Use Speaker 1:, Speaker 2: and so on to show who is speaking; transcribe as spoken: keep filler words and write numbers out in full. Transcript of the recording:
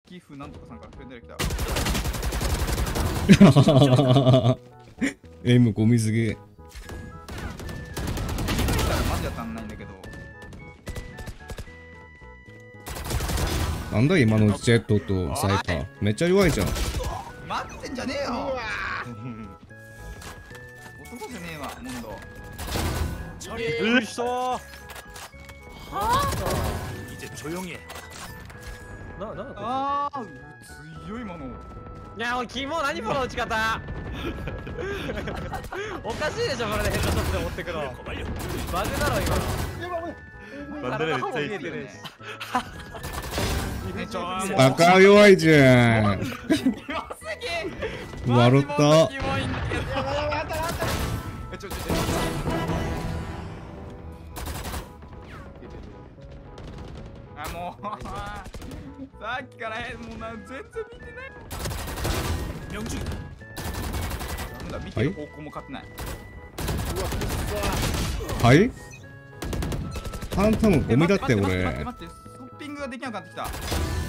Speaker 1: キフなんとかさんからフレンドで来た。
Speaker 2: エムゴミすげえ。
Speaker 1: マジで足んないんだけど。
Speaker 2: なんだ今のジェットとサイパーめっちゃ弱いじゃん。
Speaker 1: 待ってんじゃねえよ。男じゃねえわ、モンド。
Speaker 3: 으쌰 이제 조용히 해. 나, 나.
Speaker 1: ああ、強いもの。
Speaker 4: いや、もうキモ何この打ち方。おかしいでしょこれでヘッドショットで持ってくの。バグだろ今の。体ほぼ見えてるし。
Speaker 2: バカ弱いじゃん。笑った。
Speaker 1: キモいんだけど。え、ちょちょちょ。あ、もうさっきからもうな全然見てない。
Speaker 3: 명중이다.
Speaker 1: なんだ見てる方向も勝ってない。
Speaker 2: はいハンタムゴミだって
Speaker 1: 待って待って
Speaker 2: 俺。
Speaker 1: 待って待って、ストッピングができなくなってきた。